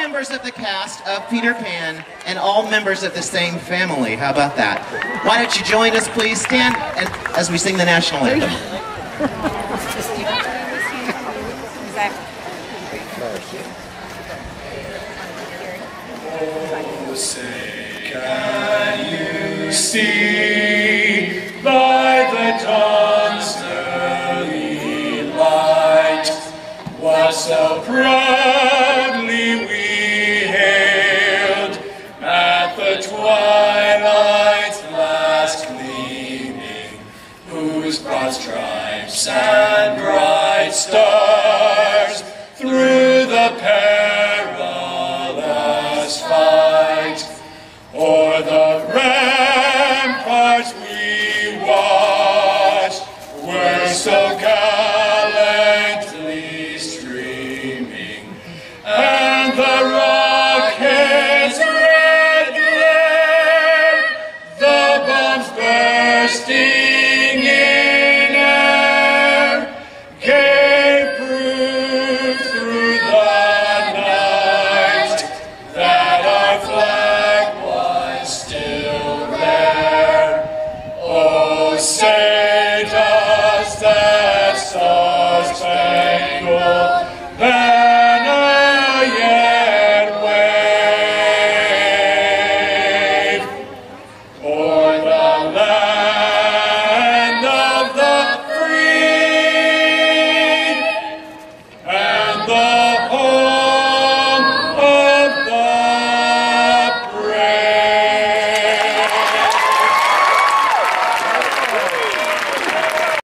members of the cast of Peter Pan and all members of the same family. How about that? Why don't you join us, please? Stand as we sing the National Anthem. Oh, say, can you see by the dawn's early light what so proudly we hailed at the twilight's last gleaming, whose broad stripes and bright stars through the perilous fight o'er the ramparts we watched were so gallantly streaming, and the